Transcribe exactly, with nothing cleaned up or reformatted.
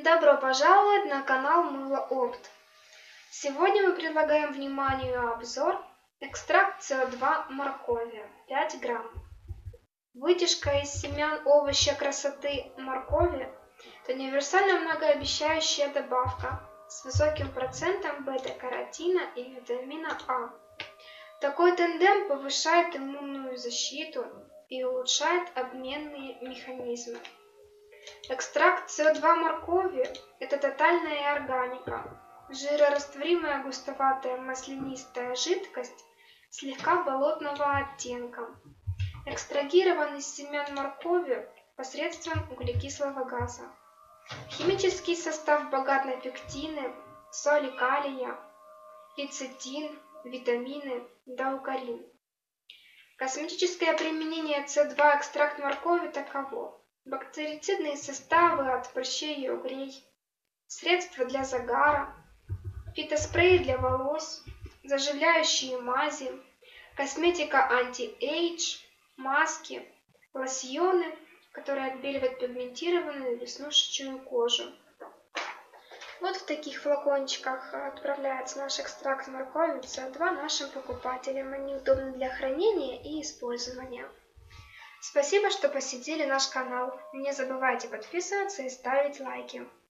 Добро пожаловать на канал Мыло Опт. Сегодня мы предлагаем вниманию обзор экстракт С О два моркови пять грамм. Вытяжка из семян овоща красоты моркови – это универсально многообещающая добавка с высоким процентом бета-каротина и витамина А. Такой тандем повышает иммунную защиту и улучшает обменные механизмы. Экстракт С О два моркови – это тотальная органика, жирорастворимая густоватая маслянистая жидкость слегка болотного оттенка, экстрагирован из семян моркови посредством углекислого газа. Химический состав богат на пектины, соли калия, лецитин, витамины, даукарин. Косметическое применение С О два экстракт моркови таково: бактерицидные составы от прыщей и угрей, средства для загара, фитоспреи для волос, заживляющие мази, косметика анти-эйдж, маски, лосьоны, которые отбеливают пигментированную веснушечную кожу. Вот в таких флакончиках отправляется наш экстракт моркови С О два нашим покупателям. Они удобны для хранения и использования. Спасибо, что посетили наш канал. Не забывайте подписываться и ставить лайки.